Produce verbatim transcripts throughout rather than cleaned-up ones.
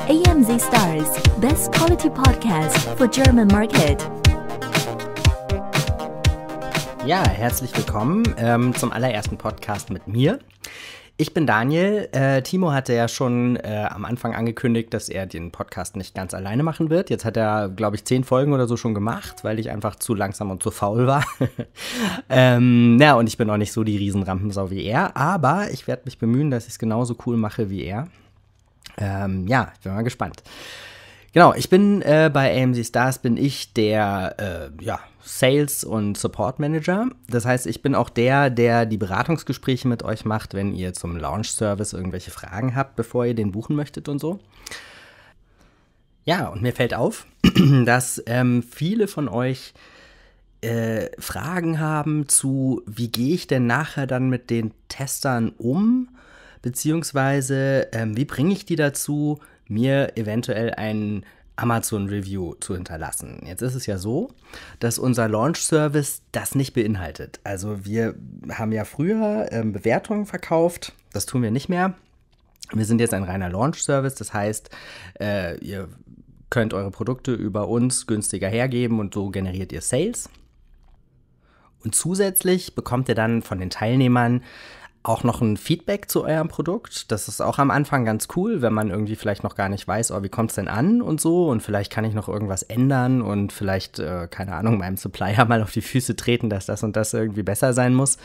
A M Z Stars, best quality podcast for German market. Ja, herzlich willkommen ähm, zum allerersten Podcast mit mir. Ich bin Daniel. Äh, Timo hatte ja schon äh, am Anfang angekündigt, dass er den Podcast nicht ganz alleine machen wird. Jetzt hat er, glaube ich, zehn Folgen oder so schon gemacht, weil ich einfach zu langsam und zu faul war. ähm, ja, und ich bin auch nicht so die Riesenrampensau wie er, aber ich werde mich bemühen, dass ich es genauso cool mache wie er. Ähm, ja, ich bin mal gespannt. Genau, ich bin äh, bei A M Z Stars bin ich der äh, ja, Sales- und Support-Manager. Das heißt, ich bin auch der, der die Beratungsgespräche mit euch macht, wenn ihr zum Launch-Service irgendwelche Fragen habt, bevor ihr den buchen möchtet und so. Ja, und mir fällt auf, dass ähm, viele von euch äh, Fragen haben zu, wie gehe ich denn nachher dann mit den Testern um, beziehungsweise ähm, wie bringe ich die dazu, mir eventuell ein Amazon-Review zu hinterlassen. Jetzt ist es ja so, dass unser Launch-Service das nicht beinhaltet. Also wir haben ja früher ähm, Bewertungen verkauft, das tun wir nicht mehr. Wir sind jetzt ein reiner Launch-Service, das heißt, äh, ihr könnt eure Produkte über uns günstiger hergeben und so generiert ihr Sales. Und zusätzlich bekommt ihr dann von den Teilnehmern auch noch ein Feedback zu eurem Produkt. Das ist auch am Anfang ganz cool, wenn man irgendwie vielleicht noch gar nicht weiß, oh, wie kommt es denn an und so. Und vielleicht kann ich noch irgendwas ändern und vielleicht, äh, keine Ahnung, meinem Supplier mal auf die Füße treten, dass das und das irgendwie besser sein muss.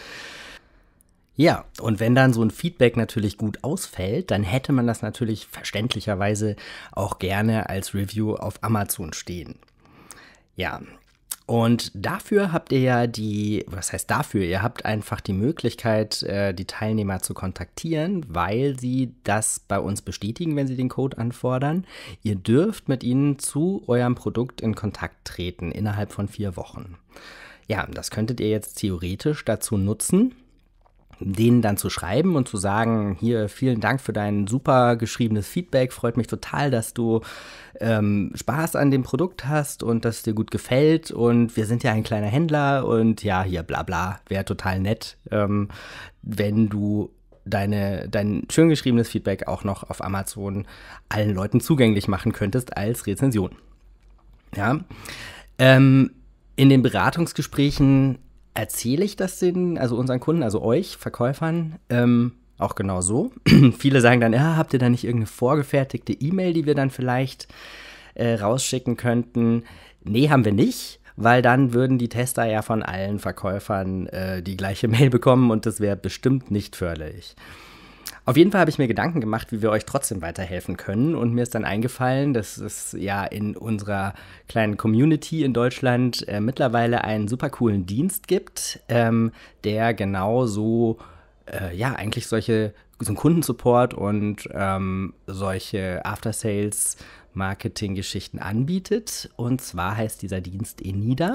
Ja, und wenn dann so ein Feedback natürlich gut ausfällt, dann hätte man das natürlich verständlicherweise auch gerne als Review auf Amazon stehen. Ja, und dafür habt ihr ja die, was heißt dafür, ihr habt einfach die Möglichkeit, äh, die Teilnehmer zu kontaktieren, weil sie das bei uns bestätigen, wenn sie den Code anfordern. Ihr dürft mit ihnen zu eurem Produkt in Kontakt treten innerhalb von vier Wochen. Ja, das könntet ihr jetzt theoretisch dazu nutzen, denen dann zu schreiben und zu sagen, hier, vielen Dank für dein super geschriebenes Feedback, freut mich total, dass du ähm, Spaß an dem Produkt hast und dass es dir gut gefällt und wir sind ja ein kleiner Händler und ja, hier bla bla, wäre total nett, ähm, wenn du deine, dein schön geschriebenes Feedback auch noch auf Amazon allen Leuten zugänglich machen könntest als Rezension. Ja, ähm, in den Beratungsgesprächen erzähle ich das den, also unseren Kunden, also euch, Verkäufern, ähm, auch genau so. Viele sagen dann, ja, habt ihr da nicht irgendeine vorgefertigte E-Mail, die wir dann vielleicht äh, rausschicken könnten? Nee, haben wir nicht, weil dann würden die Tester ja von allen Verkäufern äh, die gleiche Mail bekommen und das wäre bestimmt nicht förderlich. Auf jeden Fall habe ich mir Gedanken gemacht, wie wir euch trotzdem weiterhelfen können und mir ist dann eingefallen, dass es ja in unserer kleinen Community in Deutschland äh, mittlerweile einen super coolen Dienst gibt, ähm, der genau so, äh, ja, eigentlich solche, so einen Kundensupport und ähm, solche After-Sales-Marketing-Geschichten anbietet und zwar heißt dieser Dienst Enida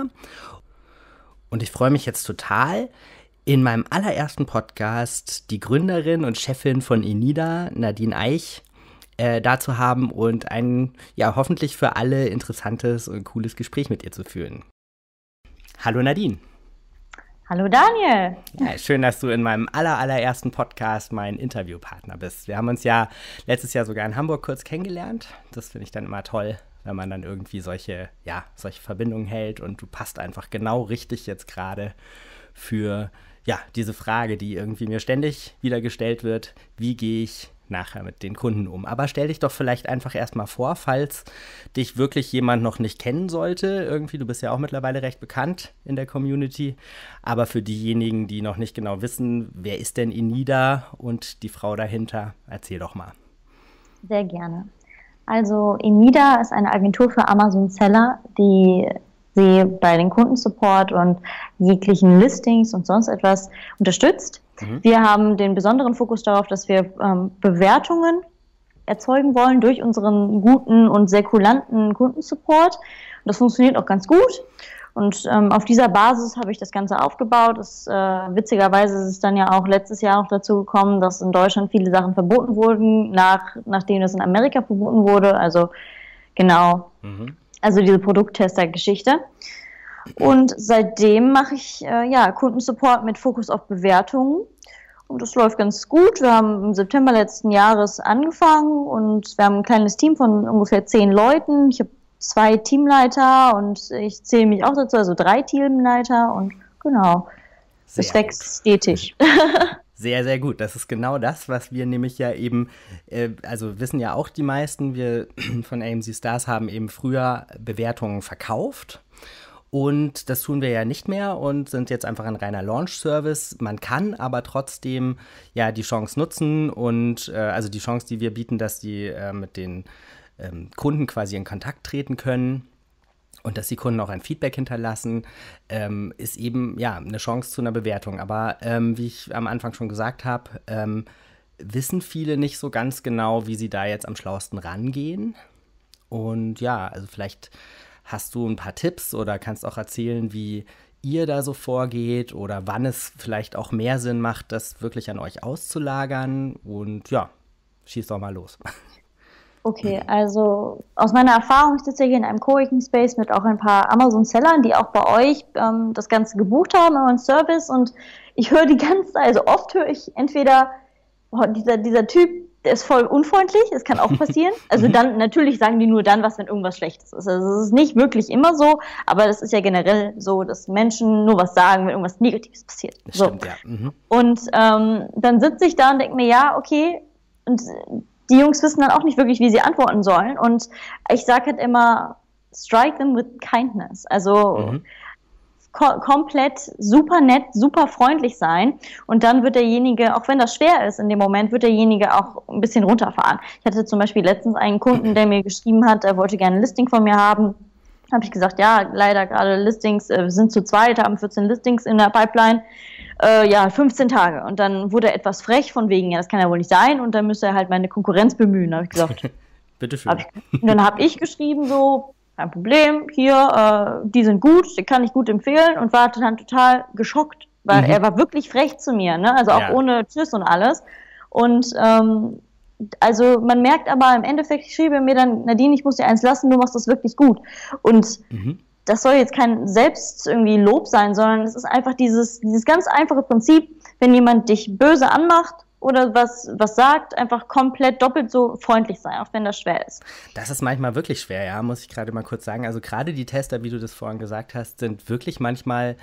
und ich freue mich jetzt total, in meinem allerersten Podcast die Gründerin und Chefin von Enida, Nadine Eich, äh, da zu haben und ein, ja, hoffentlich für alle interessantes und cooles Gespräch mit ihr zu führen. Hallo Nadine. Hallo Daniel. Ja, schön, dass du in meinem aller, allerersten Podcast mein Interviewpartner bist. Wir haben uns ja letztes Jahr sogar in Hamburg kurz kennengelernt. Das finde ich dann immer toll, wenn man dann irgendwie solche, ja, solche Verbindungen hält und du passt einfach genau richtig jetzt gerade für ja, diese Frage, die irgendwie mir ständig wieder gestellt wird, wie gehe ich nachher mit den Kunden um? Aber stell dich doch vielleicht einfach erstmal vor, falls dich wirklich jemand noch nicht kennen sollte. Irgendwie, du bist ja auch mittlerweile recht bekannt in der Community. Aber für diejenigen, die noch nicht genau wissen, wer ist denn Enida und die Frau dahinter, erzähl doch mal. Sehr gerne. Also Enida ist eine Agentur für Amazon-Seller, die sie bei den Kundensupport und jeglichen Listings und sonst etwas unterstützt. Mhm. Wir haben den besonderen Fokus darauf, dass wir ähm, Bewertungen erzeugen wollen durch unseren guten und sehr kulanten Kundensupport. Und das funktioniert auch ganz gut. Und ähm, auf dieser Basis habe ich das Ganze aufgebaut. Das, äh, witzigerweise ist es dann ja auch letztes Jahr noch dazu gekommen, dass in Deutschland viele Sachen verboten wurden, nach, nachdem das in Amerika verboten wurde. Also genau. Mhm. Also diese Produkttester-Geschichte. Und seitdem mache ich äh, ja Kundensupport mit Fokus auf Bewertungen Und das läuft ganz gut. Wir haben im September letzten Jahres angefangen und wir haben ein kleines Team von ungefähr zehn Leuten. Ich habe zwei Teamleiter und ich zähle mich auch dazu, also drei Teamleiter und genau, Sehr es wächst gut. stetig. Sehr, sehr gut. Das ist genau das, was wir nämlich ja eben, äh, also wissen ja auch die meisten, wir von A M C Stars haben eben früher Bewertungen verkauft. Und das tun wir ja nicht mehr und sind jetzt einfach ein reiner Launch-Service. Man kann aber trotzdem ja die Chance nutzen und äh, also die Chance, die wir bieten, dass die äh, mit den ähm, Kunden quasi in Kontakt treten können und dass die Kunden auch ein Feedback hinterlassen, ähm, ist eben ja eine Chance zu einer Bewertung. Aber ähm, wie ich am Anfang schon gesagt habe, ähm, wissen viele nicht so ganz genau, wie sie da jetzt am schlauesten rangehen. Und ja, also vielleicht hast du ein paar Tipps oder kannst auch erzählen, wie ihr da so vorgeht oder wann es vielleicht auch mehr Sinn macht, das wirklich an euch auszulagern. Und ja, schieß doch mal los. Okay, also aus meiner Erfahrung, ich sitze ja hier in einem Coworking Space mit auch ein paar Amazon-Sellern, die auch bei euch ähm, das Ganze gebucht haben, euren Service. Und ich höre die ganze Zeit, also oft höre ich entweder, oh, dieser, dieser Typ, der ist voll unfreundlich, das kann auch passieren. Also dann, natürlich sagen die nur dann was, wenn irgendwas Schlechtes ist. Also es ist nicht wirklich immer so, aber das ist ja generell so, dass Menschen nur was sagen, wenn irgendwas Negatives passiert. Das so. stimmt, ja. Mhm. Und ähm, dann sitze ich da und denke mir, ja, okay, und die Jungs wissen dann auch nicht wirklich, wie sie antworten sollen. Und ich sage halt immer, strike them with kindness. Also Mhm. ko- komplett super nett, super freundlich sein. Und dann wird derjenige, auch wenn das schwer ist in dem Moment, wird derjenige auch ein bisschen runterfahren. Ich hatte zum Beispiel letztens einen Kunden, der mir geschrieben hat, er wollte gerne ein Listing von mir haben. Habe ich gesagt, ja, leider gerade Listings, äh, wir sind zu zweit, haben vierzehn Listings in der Pipeline. Äh, ja, fünfzehn Tage. Und dann wurde er etwas frech von wegen, ja, das kann ja wohl nicht sein. Und dann müsste er halt meine Konkurrenz bemühen. Da habe ich gesagt, Bitteschön. hab ich, und dann habe ich geschrieben so, kein Problem, hier, äh, die sind gut, die kann ich gut empfehlen und war dann total geschockt, weil Mhm. er war wirklich frech zu mir, ne? Also auch Ja. ohne Tschüss und alles. Und ähm, also man merkt aber im Endeffekt, ich schriebe mir dann, Nadine, ich muss dir eins lassen, du machst das wirklich gut. Und Mhm. das soll jetzt kein selbst irgendwie Lob sein, sondern es ist einfach dieses, dieses ganz einfache Prinzip, wenn jemand dich böse anmacht oder was, was sagt, einfach komplett doppelt so freundlich sein, auch wenn das schwer ist. Das ist manchmal wirklich schwer, ja, muss ich gerade mal kurz sagen. Also gerade die Tester, wie du das vorhin gesagt hast, sind wirklich manchmal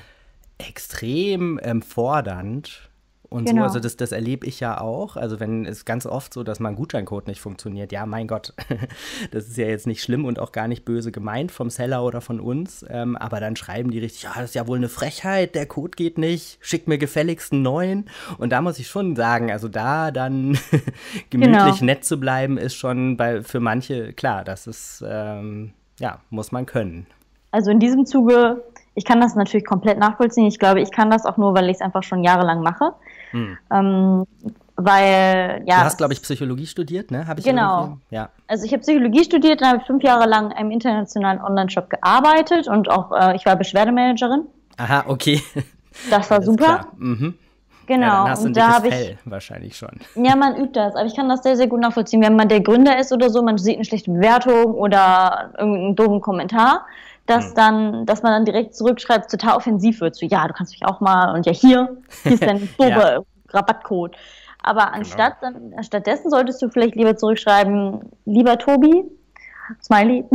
extrem ähm, fordernd und Genau. so. Also das, das erlebe ich ja auch. Also wenn es ganz oft so, dass mein Gutscheincode nicht funktioniert. Ja, mein Gott, das ist ja jetzt nicht schlimm und auch gar nicht böse gemeint vom Seller oder von uns. Ähm, aber dann schreiben die richtig, ja, das ist ja wohl eine Frechheit, der Code geht nicht, schick mir gefälligst einen neuen. Und da muss ich schon sagen, also da dann gemütlich Genau. nett zu bleiben, ist schon bei, für manche, klar, das ist, ähm, ja, muss man können. Also in diesem Zuge, ich kann das natürlich komplett nachvollziehen. Ich glaube, ich kann das auch nur, weil ich es einfach schon jahrelang mache. Hm. Ähm, weil, ja. Du hast, glaube ich, Psychologie studiert, ne? Hab ich Genau. irgendwie- Ja. Also ich habe Psychologie studiert, dann habe ich fünf Jahre lang in einem internationalen Online-Shop gearbeitet und auch, äh, ich war Beschwerdemanagerin. Aha, okay. Das war Alles super. klar. Mhm. Genau. Ja, dann hast du ein und da dickes habe ich, Fell wahrscheinlich schon. ja, man übt das, aber ich kann das sehr, sehr gut nachvollziehen. Wenn man der Gründer ist oder so, man sieht eine schlechte Bewertung oder irgendeinen doofen Kommentar, dass Hm. dann, dass man dann direkt zurückschreibt, total offensiv wird, so, ja, du kannst mich auch mal und ja, hier, hier ist dein doofer Ja. Rabattcode. Aber anstatt, dann, stattdessen solltest du vielleicht lieber zurückschreiben, lieber Tobi, Smiley,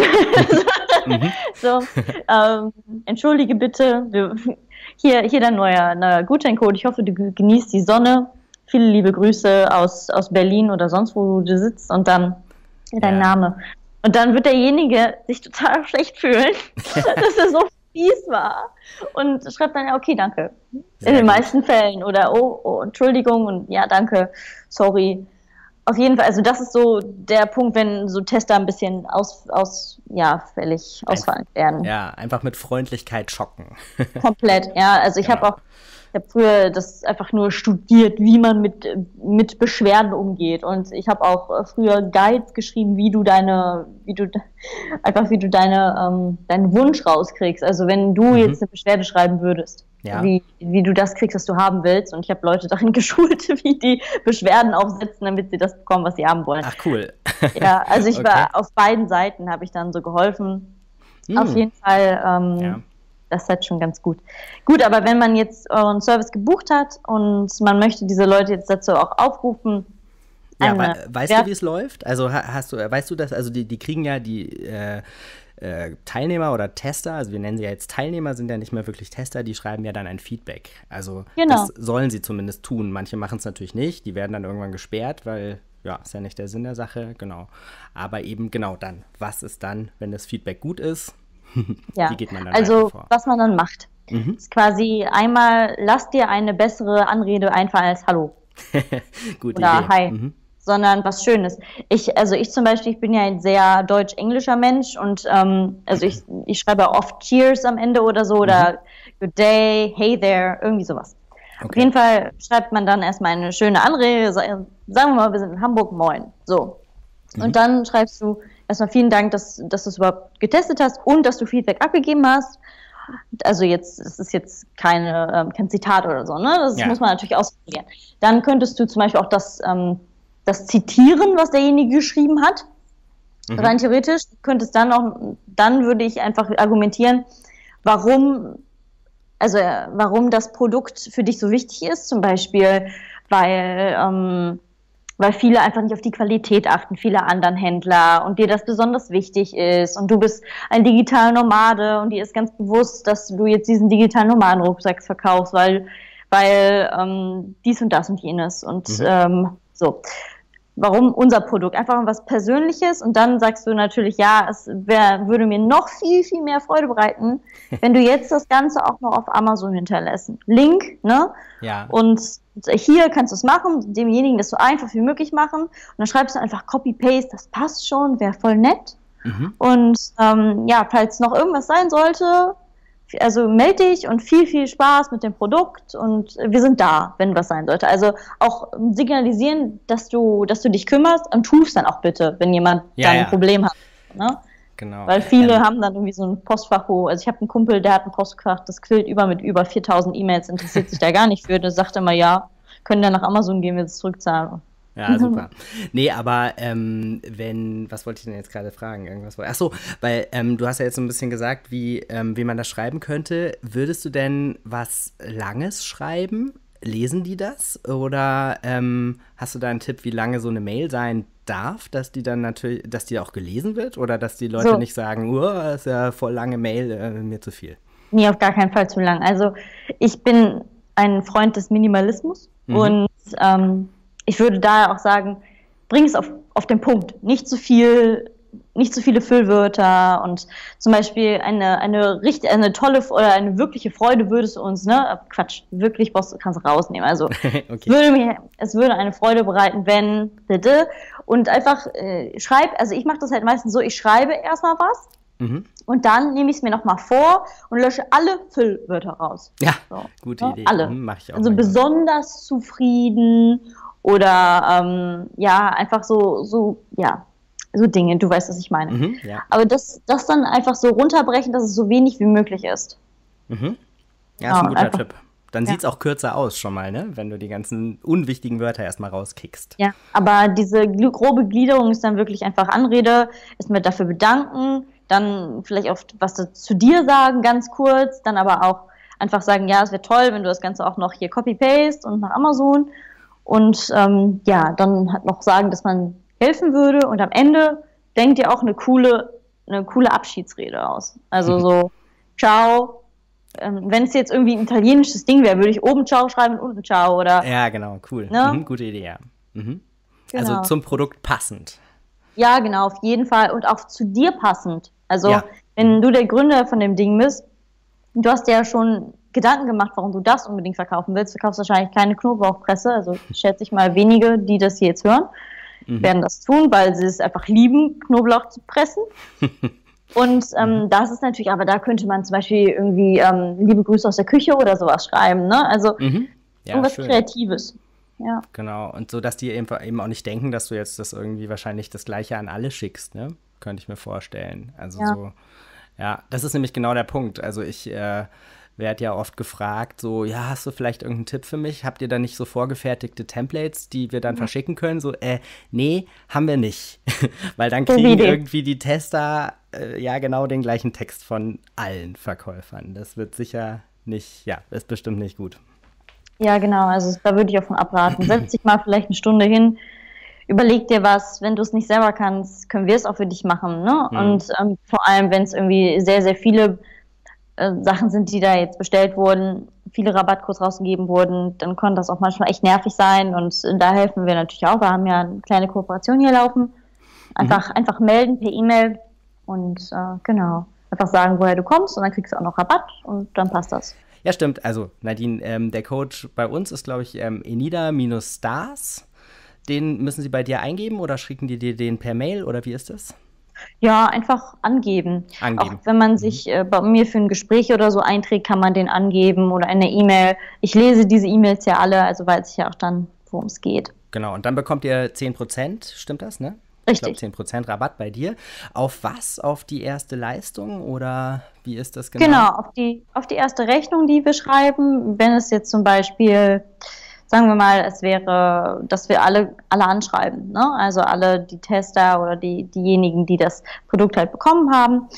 Mhm. so, ähm, entschuldige bitte, wir, hier, hier dein neuer, neuer Gutscheincode. Ich hoffe, du genießt die Sonne. Viele liebe Grüße aus, aus Berlin oder sonst, wo du sitzt und dann dein Ja. Name. Und dann wird derjenige sich total schlecht fühlen, dass er so fies war und schreibt dann, ja, okay, danke. Sehr In den gut. meisten Fällen. Oder, oh, oh, Entschuldigung und ja, danke, sorry. Auf jeden Fall, also das ist so der Punkt, wenn so Tester ein bisschen aus, aus ja, fällig ausfallend werden. Ja, einfach mit Freundlichkeit schocken. Komplett, ja. Also ich Genau. habe auch, ich habe früher das einfach nur studiert, wie man mit, mit Beschwerden umgeht. Und ich habe auch äh, früher Guides geschrieben, wie du deine, wie du einfach wie du deine, ähm, deinen Wunsch rauskriegst. Also wenn du Mhm. jetzt eine Beschwerde schreiben würdest, Ja. wie, wie du das kriegst, was du haben willst. Und ich habe Leute darin geschult, wie die Beschwerden aufsetzen, damit sie das bekommen, was sie haben wollen. Ach, cool. Ja, also ich Okay. war auf beiden Seiten, habe ich dann so geholfen. Hm. Auf jeden Fall, ähm, Ja. das ist halt schon ganz gut. Gut, aber wenn man jetzt euren Service gebucht hat und man möchte diese Leute jetzt dazu auch aufrufen, ja, we weißt Wert du, wie es läuft? Also hast du, weißt du das, also die, die kriegen ja die äh, äh, Teilnehmer oder Tester, also wir nennen sie ja jetzt Teilnehmer, sind ja nicht mehr wirklich Tester, die schreiben ja dann ein Feedback. Also genau. Das sollen sie zumindest tun. Manche machen es natürlich nicht, die werden dann irgendwann gesperrt, weil ja, ist ja nicht der Sinn der Sache, genau. Aber eben genau dann, was ist dann, wenn das Feedback gut ist? Ja. Wie geht man dann also vor? Was man dann macht, mhm. ist quasi einmal, lass dir eine bessere Anrede einfallen als Hallo. Gute Oder Idee. Hi, mhm. sondern was Schönes. Ich, also ich zum Beispiel, ich bin ja ein sehr deutsch-englischer Mensch und ähm, also ich, ich schreibe oft Cheers am Ende oder so oder mhm. Good Day, Hey there, irgendwie sowas. Okay. Auf jeden Fall schreibt man dann erstmal eine schöne Anrede, sagen wir mal, wir sind in Hamburg, moin. So. Mhm. Und dann schreibst du erstmal vielen Dank, dass, dass du es überhaupt getestet hast und dass du Feedback abgegeben hast. Also jetzt, es ist jetzt keine, ähm, kein Zitat oder so, ne? Das ja. muss man natürlich ausprobieren. Dann könntest du zum Beispiel auch das, ähm, das zitieren, was derjenige geschrieben hat. Mhm. Rein theoretisch könntest dann auch, dann würde ich einfach argumentieren, warum, also warum das Produkt für dich so wichtig ist. Zum Beispiel, weil ähm, weil viele einfach nicht auf die Qualität achten, viele anderen Händler und dir das besonders wichtig ist und du bist ein digitaler Nomade und dir ist ganz bewusst, dass du jetzt diesen digitalen Nomadenrucksack verkaufst, weil, weil ähm, dies und das und jenes und mhm. ähm, so. Warum unser Produkt? Einfach was Persönliches und dann sagst du natürlich, ja, es wär, würde mir noch viel, viel mehr Freude bereiten, wenn du jetzt das Ganze auch noch auf Amazon hinterlässt. Link, ne? Ja. Und hier kannst du es machen, demjenigen das so einfach wie möglich machen und dann schreibst du einfach Copy-Paste, das passt schon, wäre voll nett. Mhm. Und ähm, ja, falls noch irgendwas sein sollte, also melde dich und viel, viel Spaß mit dem Produkt und wir sind da, wenn was sein sollte. Also auch signalisieren, dass du, dass du dich kümmerst und tust dann auch bitte, wenn jemand ja, dann ja. ein Problem hat. Ne? Genau. Weil viele ähm, haben dann irgendwie so ein Postfach, wo, also ich habe einen Kumpel, der hat ein Postfach, das quillt über mit über viertausend E-Mails, interessiert sich da gar nicht für, der sagt immer, ja, können dann nach Amazon gehen, wir das zurückzahlen. Ja, super. Nee, aber ähm, wenn, was wollte ich denn jetzt gerade fragen? Irgendwas? Ach so, weil ähm, du hast ja jetzt so ein bisschen gesagt, wie, ähm, wie man das schreiben könnte. Würdest du denn was Langes schreiben? Lesen die das? Oder ähm, hast du da einen Tipp, wie lange so eine Mail sein darf, dass die dann natürlich, dass die auch gelesen wird? Oder dass die Leute so. nicht sagen, oh, das ist ja voll lange Mail, äh, mir zu viel? Nee, auf gar keinen Fall zu lang. Also ich bin ein Freund des Minimalismus mhm. und ähm, ich würde daher auch sagen, bring es auf, auf den Punkt. Nicht zu viel, nicht zu viele Füllwörter und zum Beispiel eine, eine richtig, eine tolle oder eine wirkliche Freude würdest du uns, ne, Quatsch, wirklich brauchst du, kannst du rausnehmen. Also, okay. es würde mir, es würde eine Freude bereiten, wenn, bitte, und einfach, äh, schreib, also ich mache das halt meistens so, ich schreibe erstmal was. Mhm. Und dann nehme ich es mir nochmal vor und lösche alle Füllwörter raus. Ja, so, gute ne? Idee. Alle. Mhm, mach ich auch also manchmal. Besonders zufrieden oder ähm, ja, einfach so, so, ja, so Dinge, du weißt, was ich meine. Mhm, ja. Aber das, das dann einfach so runterbrechen, dass es so wenig wie möglich ist. Mhm. Ja, ja, ist ein guter einfach, Tipp. Dann ja. sieht es auch kürzer aus schon mal, ne? Wenn du die ganzen unwichtigen Wörter erstmal rauskickst. Ja, aber diese grobe Gliederung ist dann wirklich einfach Anrede, ist mir dafür bedanken, dann vielleicht auch was zu dir sagen, ganz kurz, dann aber auch einfach sagen, ja, es wäre toll, wenn du das Ganze auch noch hier Copy-Paste und nach Amazon und ähm, ja, dann halt noch sagen, dass man helfen würde und am Ende denkt dir auch eine coole, eine coole Abschiedsrede aus. Also so, ciao. Ähm, wenn es jetzt irgendwie ein italienisches Ding wäre, würde ich oben ciao schreiben und unten ciao oder. Ja, genau, cool. Ne? Mhm, gute Idee, ja. Mhm. Genau. Also zum Produkt passend. Ja, genau, auf jeden Fall und auch zu dir passend. Also ja. wenn du der Gründer von dem Ding bist, du hast dir ja schon Gedanken gemacht, warum du das unbedingt verkaufen willst. Du kaufst wahrscheinlich keine Knoblauchpresse, also schätze ich mal wenige, die das hier jetzt hören, mhm. werden das tun, weil sie es einfach lieben, Knoblauch zu pressen. Und ähm, mhm. das ist natürlich, aber da könnte man zum Beispiel irgendwie ähm, liebe Grüße aus der Küche oder sowas schreiben, ne? Also mhm. ja, irgendwas schön. Kreatives. Ja. Genau, und so, dass die eben, eben auch nicht denken, dass du jetzt das irgendwie wahrscheinlich das Gleiche an alle schickst, ne? Könnte ich mir vorstellen. Also ja. so, ja, das ist nämlich genau der Punkt. Also ich äh, werde ja oft gefragt, so, ja, hast du vielleicht irgendeinen Tipp für mich? Habt ihr da nicht so vorgefertigte Templates, die wir dann mhm. verschicken können? So, äh, nee, haben wir nicht. Weil dann kriegen irgendwie die Tester äh, ja genau den gleichen Text von allen Verkäufern. Das wird sicher nicht, ja, ist bestimmt nicht gut. Ja, genau, also da würde ich auch von abraten. Setz dich mal vielleicht eine Stunde hin, überleg dir was, wenn du es nicht selber kannst, können wir es auch für dich machen, ne? Mhm. Und ähm, vor allem, wenn es irgendwie sehr, sehr viele äh, Sachen sind, die da jetzt bestellt wurden, viele Rabattcodes rausgegeben wurden, dann kann das auch manchmal echt nervig sein und äh, da helfen wir natürlich auch. Wir haben ja eine kleine Kooperation hier laufen. Einfach, mhm. einfach melden per E-Mail und äh, genau, einfach sagen, woher du kommst und dann kriegst du auch noch Rabatt und dann passt das. Ja, stimmt. Also, Nadine, ähm, der Code bei uns ist, glaube ich, ähm, enida-stars. Den müssen Sie bei dir eingeben oder schicken die dir den per Mail oder wie ist das? Ja, einfach angeben. angeben. Auch wenn man sich äh, bei mir für ein Gespräch oder so einträgt, kann man den angeben oder in der E-Mail. Ich lese diese E-Mails ja alle, also weiß ich ja auch dann, worum es geht. Genau, und dann bekommt ihr zehn Prozent, stimmt das, ne? Richtig. Ich glaube, zehn Prozent Rabatt bei dir. Auf was? Auf die erste Leistung oder wie ist das genau? Genau, auf die, auf die erste Rechnung, die wir schreiben. Wenn es jetzt zum Beispiel, sagen wir mal, es wäre, dass wir alle, alle anschreiben, ne? Also alle die Tester oder die, diejenigen, die das Produkt halt bekommen haben,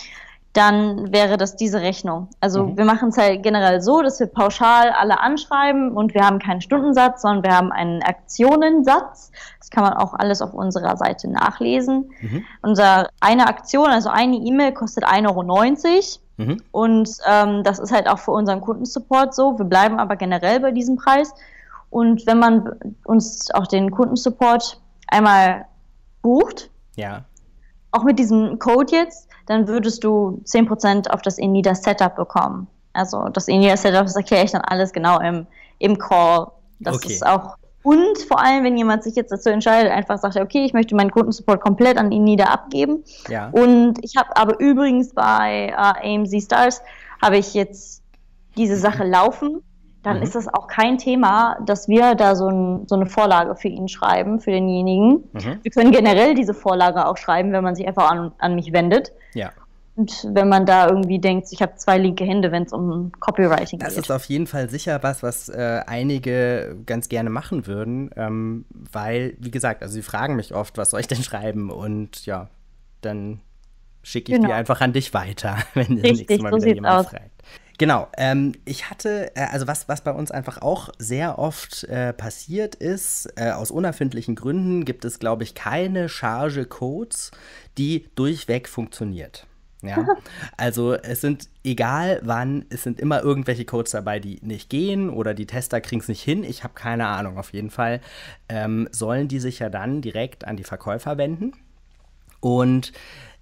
dann wäre das diese Rechnung. Also mhm. wir machen es halt generell so, dass wir pauschal alle anschreiben und wir haben keinen Stundensatz, sondern wir haben einen Aktionensatz. Das kann man auch alles auf unserer Seite nachlesen. Mhm. Unsere eine Aktion, also eine E-Mail kostet ein Euro neunzig mhm. und ähm, das ist halt auch für unseren Kundensupport so. Wir bleiben aber generell bei diesem Preis und wenn man uns auch den Kundensupport einmal bucht, ja. auch mit diesem Code jetzt, dann würdest du zehn Prozent auf das Enida Setup bekommen. Also das Enida Setup, das erkläre ich dann alles genau im, im Call. Das okay. ist auch, und vor allem, wenn jemand sich jetzt dazu entscheidet, einfach sagt, okay, ich möchte meinen Kundensupport komplett an Enida abgeben. Ja. Und ich habe aber übrigens bei äh, A M Z Stars, habe ich jetzt diese Sache laufen. Dann mhm. ist das auch kein Thema, dass wir da so, ein, so eine Vorlage für ihn schreiben, für denjenigen. Mhm. Wir können generell diese Vorlage auch schreiben, wenn man sich einfach an, an mich wendet. Ja. Und wenn man da irgendwie denkt, ich habe zwei linke Hände, wenn es um Copywriting das geht. Das ist auf jeden Fall sicher was, was äh, einige ganz gerne machen würden, ähm, weil, wie gesagt, also sie fragen mich oft, was soll ich denn schreiben? Und ja, dann schicke ich genau. die einfach an dich weiter, wenn das nächste Mal so wieder jemand aus. fragt. Genau, ähm, ich hatte, äh, also was, was bei uns einfach auch sehr oft äh, passiert ist, äh, aus unerfindlichen Gründen gibt es, glaube ich, keine Charge Codes, die durchweg funktioniert. Ja, also es sind, egal wann, es sind immer irgendwelche Codes dabei, die nicht gehen oder die Tester kriegen es nicht hin. Ich habe keine Ahnung, auf jeden Fall ähm, sollen die sich ja dann direkt an die Verkäufer wenden und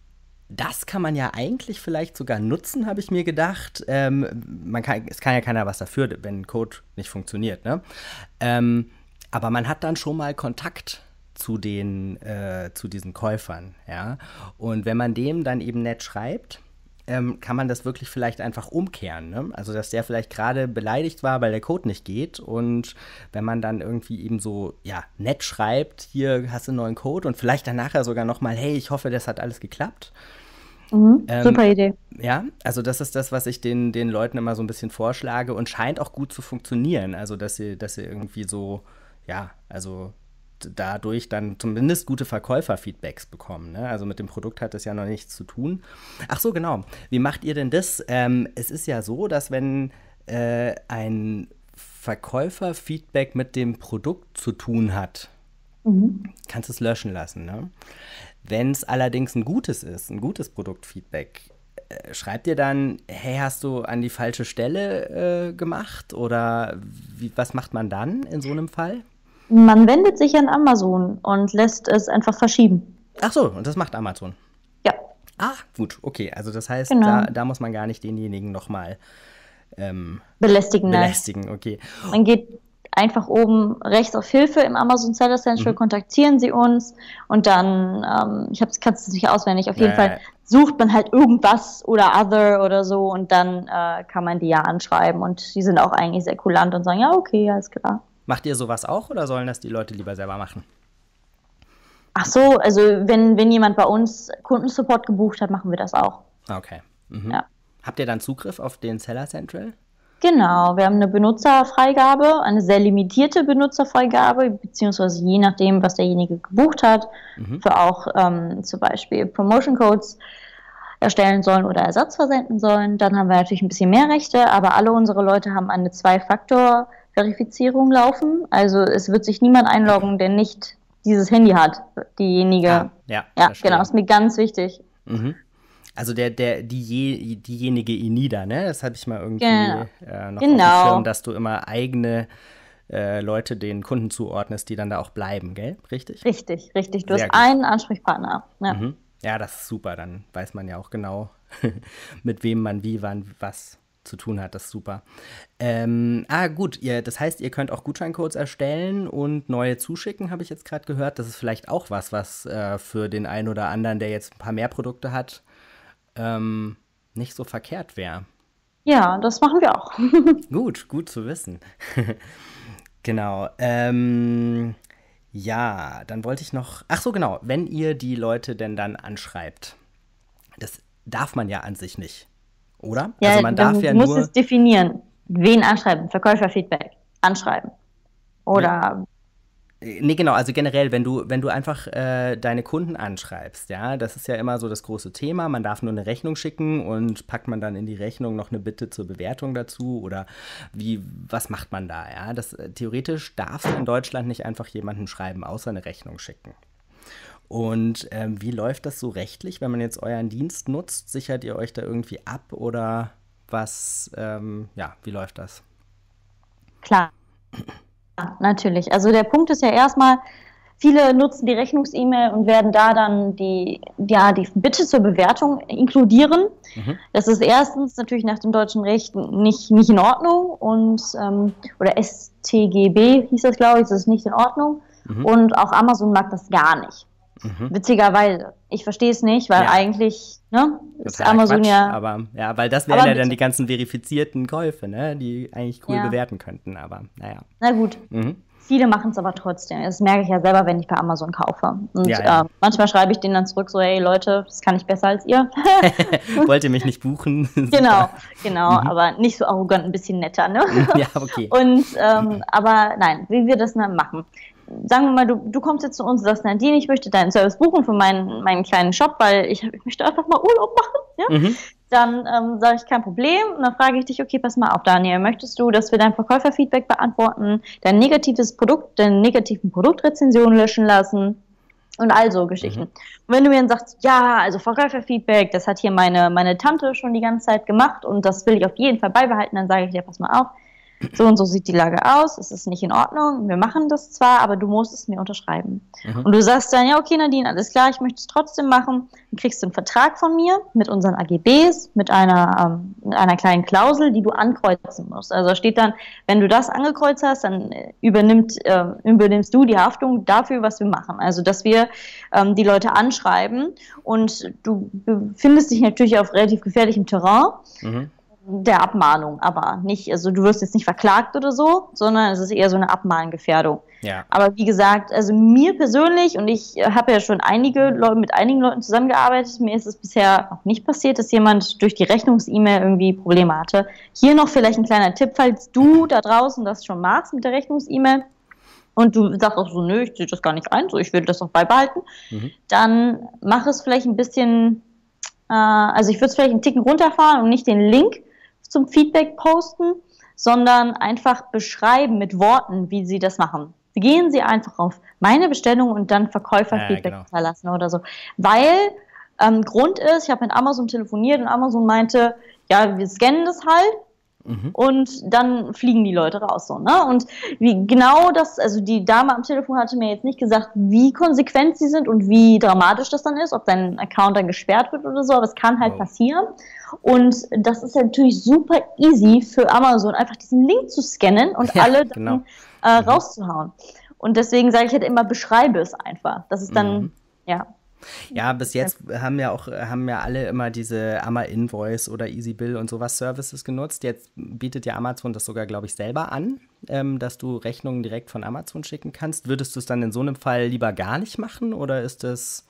das kann man ja eigentlich vielleicht sogar nutzen, habe ich mir gedacht. Ähm, man kann, es kann ja keiner was dafür, wenn ein Code nicht funktioniert, ne? Ähm, aber man hat dann schon mal Kontakt zu den, äh, zu diesen Käufern, ja. Und wenn man dem dann eben nett schreibt, ähm, kann man das wirklich vielleicht einfach umkehren, ne? Also, dass der vielleicht gerade beleidigt war, weil der Code nicht geht. Und wenn man dann irgendwie eben so, ja, nett schreibt, hier hast du einen neuen Code und vielleicht dann nachher sogar nochmal, hey, ich hoffe, das hat alles geklappt. Mhm, ähm, super Idee. Ja, also das ist das, was ich den, den Leuten immer so ein bisschen vorschlage und scheint auch gut zu funktionieren. Also, dass sie, dass sie irgendwie so, ja, also dadurch dann zumindest gute Verkäuferfeedbacks bekommen, ne? Also mit dem Produkt hat das ja noch nichts zu tun. Ach so, genau. Wie macht ihr denn das? Ähm, es ist ja so, dass wenn äh, ein Verkäuferfeedback mit dem Produkt zu tun hat, mhm. kannst du es löschen lassen, ne? Wenn es allerdings ein gutes ist, ein gutes Produktfeedback, äh, schreibt ihr dann, hey, hast du an die falsche Stelle äh, gemacht? Oder wie, was macht man dann in so einem Fall? Man wendet sich an Amazon und lässt es einfach verschieben. Ach so, und das macht Amazon? Ja. Ah, gut, okay. Also das heißt, genau. da, da muss man gar nicht denjenigen nochmal ähm, belästigen. Belästigen, nein. Okay. Man geht einfach oben rechts auf Hilfe im Amazon Seller Central, mhm. kontaktieren Sie uns und dann, ähm, ich kann es nicht auswendig, auf jeden naja. Fall sucht man halt irgendwas oder Other oder so und dann äh, kann man die ja anschreiben und die sind auch eigentlich sehr kulant und sagen, ja, okay, alles klar. Macht ihr sowas auch oder sollen das die Leute lieber selber machen? Ach so, also wenn, wenn jemand bei uns Kundensupport gebucht hat, machen wir das auch. Okay. Mhm. Ja. Habt ihr dann Zugriff auf den Seller Central? Genau, wir haben eine Benutzerfreigabe, eine sehr limitierte Benutzerfreigabe, beziehungsweise je nachdem, was derjenige gebucht hat, mhm. für auch ähm, zum Beispiel Promotion Codes. erstellen sollen oder Ersatz versenden sollen, dann haben wir natürlich ein bisschen mehr Rechte, aber alle unsere Leute haben eine Zwei-Faktor-Verifizierung laufen. Also es wird sich niemand einloggen, der nicht dieses Handy hat, diejenige. Ah, ja, ja verstehe. genau, ist mir ganz wichtig. Mhm. Also der, der, die je, diejenige Enida, ne? Das habe ich mal irgendwie Genau. äh, noch Genau. auf dem Schirm, dass du immer eigene äh, Leute den Kunden zuordnest, die dann da auch bleiben, gell? Richtig? Richtig, richtig. Du Sehr hast gut. einen Ansprechpartner. Ja. Mhm. Ja, das ist super. Dann weiß man ja auch genau, mit wem man wie, wann, was zu tun hat. Das ist super. Ähm, ah, gut. Ihr, das heißt, ihr könnt auch Gutscheincodes erstellen und neue zuschicken, habe ich jetzt gerade gehört. Das ist vielleicht auch was, was äh, für den einen oder anderen, der jetzt ein paar mehr Produkte hat, ähm, nicht so verkehrt wäre. Ja, das machen wir auch. Gut, gut zu wissen. Genau. Ähm, ja, dann wollte ich noch. Ach so, genau. Wenn ihr die Leute denn dann anschreibt, das darf man ja an sich nicht, oder? Ja, also man du darf ja musst nur. es definieren. Wen anschreiben? Verkäuferfeedback. Anschreiben. Oder Nee, genau, also generell, wenn du, wenn du einfach äh, deine Kunden anschreibst, ja, das ist ja immer so das große Thema, man darf nur eine Rechnung schicken und packt man dann in die Rechnung noch eine Bitte zur Bewertung dazu oder wie, was macht man da, ja, das, äh, theoretisch darfst du in Deutschland nicht einfach jemanden schreiben, außer eine Rechnung schicken. Und ähm, wie läuft das so rechtlich, wenn man jetzt euren Dienst nutzt, sichert ihr euch da irgendwie ab oder was, ähm, ja, wie läuft das? klar. Natürlich. Also der Punkt ist ja erstmal, viele nutzen die Rechnungs-E-Mail und werden da dann die, ja, die Bitte zur Bewertung inkludieren. Mhm. Das ist erstens natürlich nach dem deutschen Recht nicht, nicht in Ordnung und ähm, oder S T G B hieß das, glaube ich, das ist nicht in Ordnung. Mhm. Und auch Amazon mag das gar nicht. Mhm. Witzigerweise. Ich verstehe es nicht, weil ja. eigentlich, ne, ist Amazon Quatsch, ja. Aber, ja, weil das wären ja dann die ganzen verifizierten Käufe, ne, die eigentlich cool ja. bewerten könnten, aber naja. Na gut. Mhm. Viele machen es aber trotzdem. Das merke ich ja selber, wenn ich bei Amazon kaufe. Und ja, ja. Äh, manchmal schreibe ich denen dann zurück so, hey Leute, das kann ich besser als ihr. Wollt ihr mich nicht buchen? Genau, genau, mhm. aber nicht so arrogant, ein bisschen netter, ne? Ja, okay. Und, ähm, aber nein, wie wir das dann machen. Sagen wir mal, du, du kommst jetzt zu uns und sagst, Nadine, ich möchte deinen Service buchen für meinen, meinen kleinen Shop, weil ich, ich möchte einfach mal Urlaub machen. Ja? Mhm. Dann ähm, sage ich, kein Problem. Und dann frage ich dich, okay, pass mal auf, Daniel, möchtest du, dass wir dein Verkäuferfeedback beantworten, dein negatives Produkt, deine negativen Produktrezensionen löschen lassen und all so Geschichten. Mhm. Und wenn du mir dann sagst, ja, also Verkäuferfeedback, das hat hier meine, meine Tante schon die ganze Zeit gemacht und das will ich auf jeden Fall beibehalten, dann sage ich dir, pass mal auf, so und so sieht die Lage aus, es ist nicht in Ordnung, wir machen das zwar, aber du musst es mir unterschreiben. Mhm. Und du sagst dann, ja okay Nadine, alles klar, ich möchte es trotzdem machen, dann kriegst du einen Vertrag von mir mit unseren A G Bs, mit einer, ähm, einer kleinen Klausel, die du ankreuzen musst. Also da steht dann, wenn du das angekreuzt hast, dann übernimmt, äh, übernimmst du die Haftung dafür, was wir machen. Also dass wir ähm, die Leute anschreiben und du befindest dich natürlich auf relativ gefährlichem Terrain, mhm. der Abmahnung, aber nicht, also du wirst jetzt nicht verklagt oder so, sondern es ist eher so eine Abmahngefährdung. Ja. Aber wie gesagt, also mir persönlich, und ich habe ja schon einige Leute, mit einigen Leuten zusammengearbeitet, mir ist es bisher noch nicht passiert, dass jemand durch die Rechnungs-E-Mail irgendwie Probleme hatte. Hier noch vielleicht ein kleiner Tipp, falls du da draußen das schon machst mit der Rechnungs-E-Mail und du sagst auch so, nö, ich sehe das gar nicht ein, so ich will das auch beibehalten, mhm. dann mach es vielleicht ein bisschen, äh, also ich würde es vielleicht einen Ticken runterfahren und nicht den Link zum Feedback posten, sondern einfach beschreiben mit Worten, wie sie das machen. Gehen Sie einfach auf meine Bestellung und dann Verkäuferfeedback ja, genau. hinterlassen oder so. Weil ähm, Grund ist, ich habe mit Amazon telefoniert und Amazon meinte, ja, wir scannen das halt mhm. und dann fliegen die Leute raus. So, ne? Und wie genau das, also die Dame am Telefon hatte mir jetzt nicht gesagt, wie konsequent sie sind und wie dramatisch das dann ist, ob dein Account dann gesperrt wird oder so, aber es kann halt wow. passieren. Und das ist ja natürlich super easy für Amazon, einfach diesen Link zu scannen und ja, alle dann genau. äh, mhm. rauszuhauen. Und deswegen sage ich halt immer, beschreibe es einfach. Das ist dann, mhm. ja. Ja, bis jetzt haben ja auch haben ja alle immer diese Ama-Invoice oder EasyBill und sowas Services genutzt. Jetzt bietet ja Amazon das sogar, glaube ich, selber an, ähm, dass du Rechnungen direkt von Amazon schicken kannst. Würdest du es dann in so einem Fall lieber gar nicht machen oder ist das,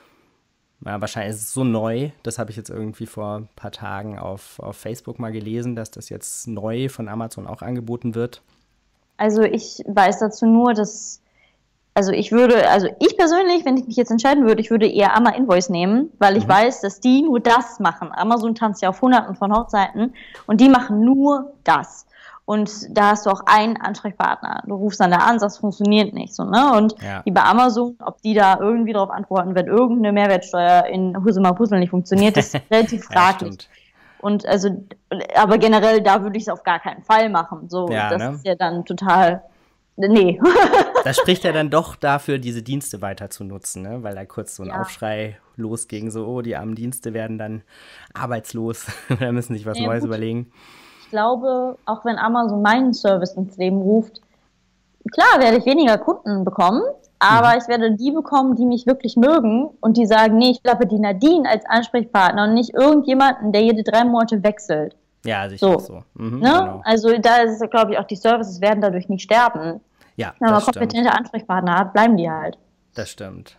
ja, wahrscheinlich ist es so neu, das habe ich jetzt irgendwie vor ein paar Tagen auf, auf Facebook mal gelesen, dass das jetzt neu von Amazon auch angeboten wird. Also ich weiß dazu nur, dass also ich würde, also ich persönlich, wenn ich mich jetzt entscheiden würde, ich würde eher Amma Invoice nehmen, weil ich mhm. weiß, dass die nur das machen. Amazon tanzt ja auf Hunderten von Hochzeiten und die machen nur das. Und da hast du auch einen Ansprechpartner. Du rufst dann da an, sagst, funktioniert nicht. So, ne? Und ja. wie bei Amazon, ob die da irgendwie darauf antworten, wenn irgendeine Mehrwertsteuer in Husemar Puzzle nicht funktioniert, ist relativ fraglich. Ja, und also, aber generell, da würde ich es auf gar keinen Fall machen. So, ja, das ne? ist ja dann total, nee. Das spricht ja dann doch dafür, diese Dienste weiter zu nutzen, ne? Weil da kurz so ein ja. Aufschrei losging, so, oh, die armen Dienste werden dann arbeitslos, da müssen sich was ja, Neues gut. überlegen. Ich glaube, auch wenn Amazon meinen Service ins Leben ruft, klar werde ich weniger Kunden bekommen, aber mhm. ich werde die bekommen, die mich wirklich mögen und die sagen, nee, ich glaube die Nadine als Ansprechpartner und nicht irgendjemanden, der jede drei Monate wechselt. Ja, sicher so. so. Mhm, ne? Genau. Also da ist, glaube ich, auch die Services werden dadurch nicht sterben. Ja, wenn man das kompetente stimmt. Ansprechpartner hat, bleiben die halt. Das stimmt.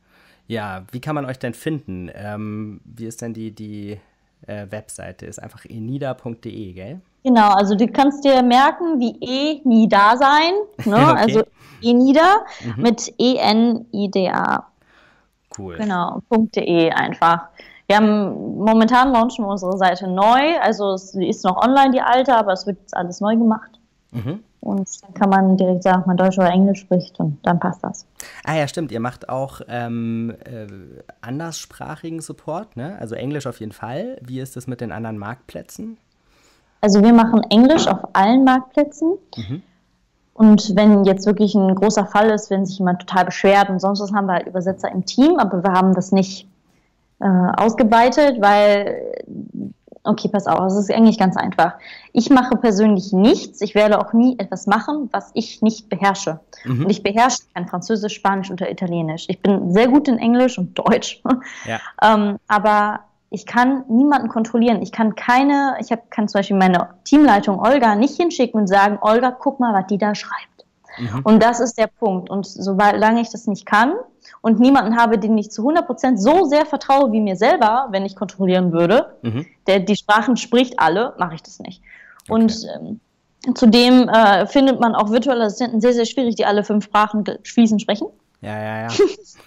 Ja, wie kann man euch denn finden? Ähm, wie ist denn die, die äh, Webseite? Ist einfach enida punkt de, gell? Genau, also du kannst dir merken, wie E-Nida sein, ne? Okay. Also Enida Mhm. mit E N I D A. Cool. Genau, .de einfach. Wir haben, momentan launchen wir unsere Seite neu, also sie ist noch online, die alte, aber es wird jetzt alles neu gemacht. Mhm. Und dann kann man direkt sagen, ob man Deutsch oder Englisch spricht und dann passt das. Ah ja, stimmt. Ihr macht auch ähm, äh, anderssprachigen Support, ne? Also Englisch auf jeden Fall. Wie ist das mit den anderen Marktplätzen? Also wir machen Englisch auf allen Marktplätzen. Mhm. Und wenn jetzt wirklich ein großer Fall ist, wenn sich jemand total beschwert und sonst was, haben wir halt Übersetzer im Team, aber wir haben das nicht äh, ausgeweitet, weil, okay, pass auf, es ist eigentlich ganz einfach. Ich mache persönlich nichts, ich werde auch nie etwas machen, was ich nicht beherrsche. Mhm. Und ich beherrsche kein Französisch, Spanisch oder Italienisch. Ich bin sehr gut in Englisch und Deutsch, ja. ähm, aber ich kann niemanden kontrollieren. Ich kann keine, ich hab, kann zum Beispiel meine Teamleitung Olga nicht hinschicken und sagen, Olga, guck mal, was die da schreibt. Mhm. Und das ist der Punkt. Und solange ich das nicht kann und niemanden habe, den ich zu hundert Prozent so sehr vertraue wie mir selber, wenn ich kontrollieren würde, mhm. der die Sprachen spricht alle, mache ich das nicht. Okay. Und ähm, zudem äh, findet man auch virtuelle Assistenten sehr, sehr schwierig, die alle fünf Sprachen fließend sprechen. Ja, ja, ja.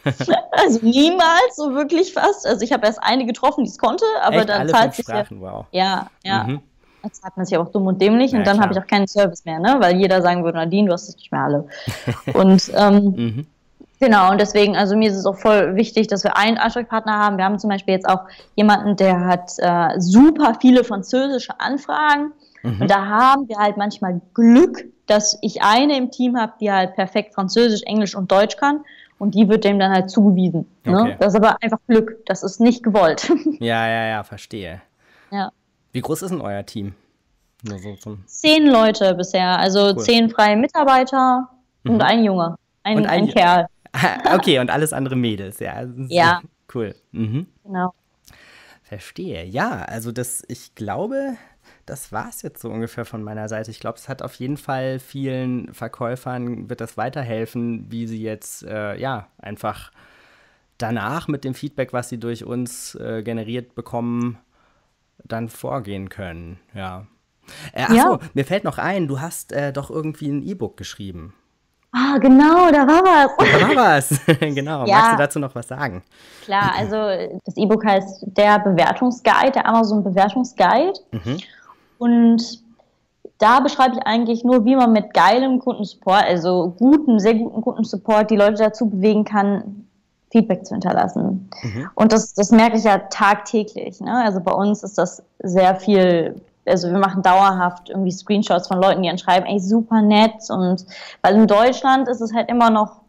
Also niemals, so wirklich fast. Also ich habe erst eine getroffen, die es konnte, aber Echt? dann Alle zahlt fünf sich Sprachen, ja, wow. ja, ja. Mhm. Dann zahlt man sich auch dumm und dämlich Ja, und dann klar. habe ich auch keinen Service mehr, ne? Weil jeder sagen würde, Nadine, du hast es nicht mehr alle. Und ähm, mhm. genau, und deswegen, also mir ist es auch voll wichtig, dass wir einen Ansprechpartner haben. Wir haben zum Beispiel jetzt auch jemanden, der hat äh, super viele französische Anfragen. Mhm. Und da haben wir halt manchmal Glück, dass ich eine im Team habe, die halt perfekt Französisch, Englisch und Deutsch kann. Und die wird dem dann halt zugewiesen. Ne? Okay. Das ist aber einfach Glück. Das ist nicht gewollt. Ja, ja, ja, verstehe. Ja. Wie groß ist denn euer Team? Nur so zum Zehn Leute bisher. Also cool. Zehn freie Mitarbeiter mhm. und ein Junge. Ein, und ein, ein Kerl. Okay, und alles andere Mädels. Ja, ja. Cool. Mhm. Genau. Verstehe. Ja, also das, ich glaube, das war es jetzt so ungefähr von meiner Seite. Ich glaube, es hat auf jeden Fall vielen Verkäufern, wird das weiterhelfen, wie sie jetzt, äh, ja, einfach danach mit dem Feedback, was sie durch uns äh, generiert bekommen, dann vorgehen können. Ja. Äh, achso, ja. Mir fällt noch ein, du hast äh, doch irgendwie ein E-Book geschrieben. Ah, genau, da war was. Da war was, genau. Ja. Magst du dazu noch was sagen? Klar, also das E-Book heißt der Bewertungsguide, der Amazon-Bewertungsguide. Mhm. Und da beschreibe ich eigentlich nur, wie man mit geilem Kundensupport, also guten, sehr guten Kundensupport, die Leute dazu bewegen kann, Feedback zu hinterlassen. Mhm. Und das, das merke ich ja tagtäglich. Ne? Also bei uns ist das sehr viel, also wir machen dauerhaft irgendwie Screenshots von Leuten, die dann schreiben, ey, super nett. Und weil in Deutschland ist es halt immer noch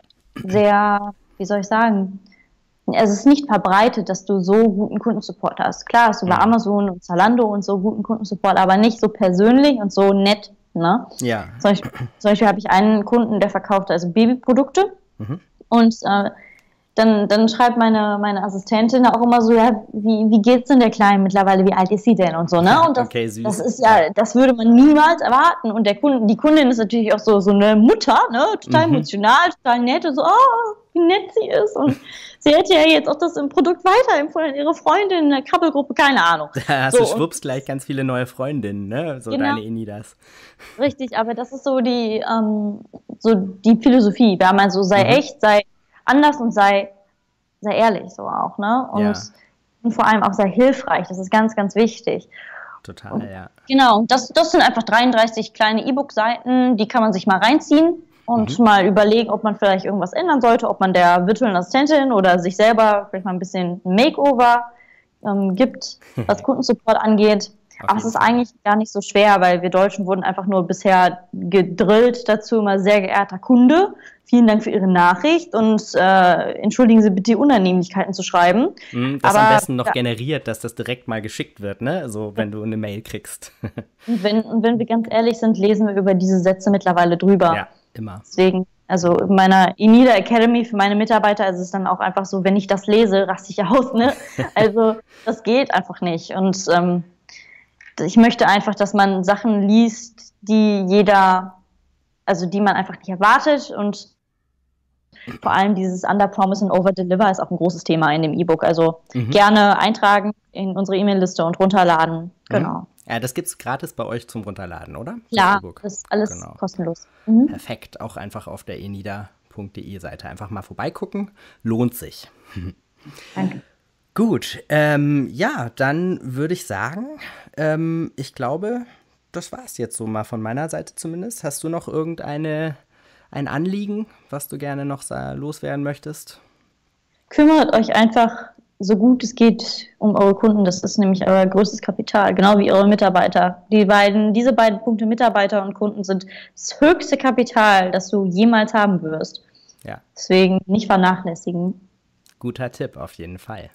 sehr, wie soll ich sagen, es ist nicht verbreitet, dass du so guten Kundensupport hast. Klar hast du bei Amazon und Zalando und so guten Kundensupport, aber nicht so persönlich und so nett. Ne? Ja. Zum Beispiel, zum Beispiel habe ich einen Kunden, der verkauft also Babyprodukte mhm. und äh, dann, dann schreibt meine, meine Assistentin auch immer so, ja, wie, wie geht's denn der Kleinen mittlerweile, wie alt ist sie denn und so, ne? Und das, okay, süß. das ist ja, das würde man niemals erwarten. Und der Kunde, die Kundin ist natürlich auch so, so eine Mutter, ne? Total mhm. emotional, total nett und so, oh, wie nett sie ist. Und sie hätte ja jetzt auch das im Produkt weiterempfohlen an ihre Freundin in der Krabbelgruppe, keine Ahnung. Da hast so, du schwupps gleich ganz viele neue Freundinnen, ne? So genau, deine Enidas. Richtig, aber das ist so die, ähm, so die Philosophie. Wir haben also, sei Mhm. echt, sei anders und sei, sei ehrlich so auch, ne? Und, Ja. und vor allem auch sei hilfreich. Das ist ganz, ganz wichtig. Total, Und, ja. Genau, das, das sind einfach dreiunddreißig kleine E-Book-Seiten, die kann man sich mal reinziehen und Mhm. mal überlegen, ob man vielleicht irgendwas ändern sollte, ob man der virtuellen Assistentin oder sich selber vielleicht mal ein bisschen ein Makeover ähm, gibt, was Kundensupport angeht. Auf Aber es jeden ist Fall. eigentlich gar nicht so schwer, weil wir Deutschen wurden einfach nur bisher gedrillt dazu, immer sehr geehrter Kunde, vielen Dank für Ihre Nachricht und äh, entschuldigen Sie bitte die Unannehmlichkeiten zu schreiben. Mhm, das Aber am besten noch ja, generiert, dass das direkt mal geschickt wird, ne? So, wenn du eine Mail kriegst. und wenn, und wenn wir ganz ehrlich sind, lesen wir über diese Sätze mittlerweile drüber. Ja, immer. Deswegen, also in meiner Enida Academy für meine Mitarbeiter ist es dann auch einfach so, wenn ich das lese, raste ich aus, ne? Also das geht einfach nicht. Und ähm, ich möchte einfach, dass man Sachen liest, die jeder, also die man einfach nicht erwartet, und vor allem dieses Under Promise and Over Deliver ist auch ein großes Thema in dem E-Book. Also Mhm. gerne eintragen in unsere E-Mail-Liste und runterladen. Genau. Ja, das gibt's gratis bei euch zum Runterladen, oder? Das Klar, E-Book. das ist alles Genau. kostenlos. Mhm. Perfekt, auch einfach auf der enida punkt de Seite einfach mal vorbeigucken. Lohnt sich. Danke. Gut, ähm, ja, dann würde ich sagen, ähm, ich glaube, das war's jetzt so mal von meiner Seite zumindest. Hast du noch irgendeine ein Anliegen, was du gerne noch sa- loswerden möchtest? Kümmert euch einfach so gut es geht um eure Kunden. Das ist nämlich euer größtes Kapital, genau wie eure Mitarbeiter. Die beiden, diese beiden Punkte, Mitarbeiter und Kunden, sind das höchste Kapital, das du jemals haben wirst. Ja, Deswegen nicht vernachlässigen. guter Tipp auf jeden Fall.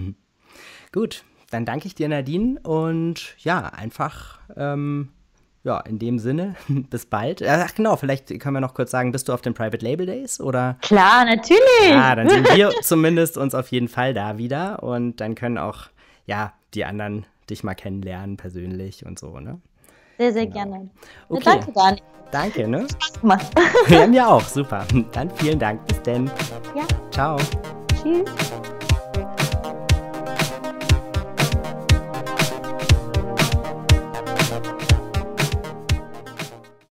Gut, dann danke ich dir, Nadine, und ja, einfach, ähm, ja, in dem Sinne, bis bald. Ach genau, vielleicht können wir noch kurz sagen, bist du auf den Private Label Days oder? Klar, natürlich. Ja, dann sind wir zumindest uns auf jeden Fall da wieder, und dann können auch, ja, die anderen dich mal kennenlernen persönlich und so, ne? Sehr, sehr gerne. Okay. Ja, danke, Dani. Danke, ne? Spaß gemacht. Ja, mir auch, super. Dann vielen Dank, bis denn. Ja, Ciao. tschüss.